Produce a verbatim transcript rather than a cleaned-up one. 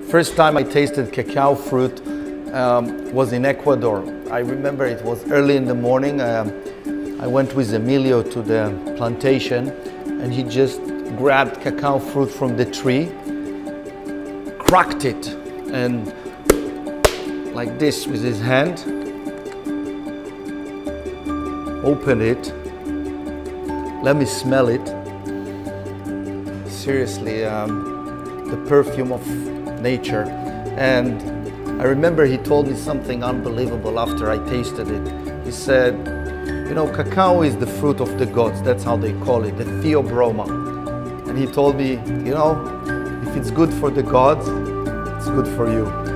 First time I tasted cacao fruit um, was in Ecuador. I remember it was early in the morning. Um, I went with Emilio to the plantation and he just grabbed cacao fruit from the tree, cracked it, and like this with his hand, opened it, let me smell it. Seriously, um, the perfume of nature. And I remember he told me something unbelievable after I tasted it. He said, you know, cacao is the fruit of the gods, that's how they call it, the theobroma. And he told me, you know, if it's good for the gods, it's good for you.